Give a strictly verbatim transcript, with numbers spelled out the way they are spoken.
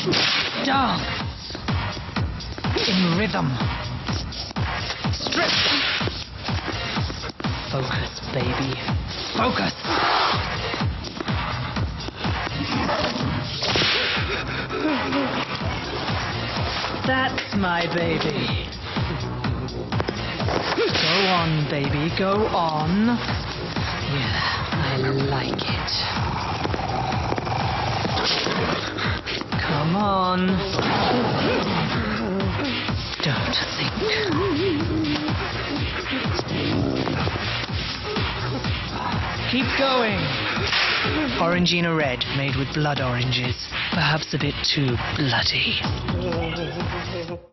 Dance. In rhythm. Strip. Focus, baby. Focus. That's my baby. Go on, baby, go on. Yeah, I like it. Come on. Don't think. Keep going. Orangina red, made with blood oranges. Perhaps a bit too bloody.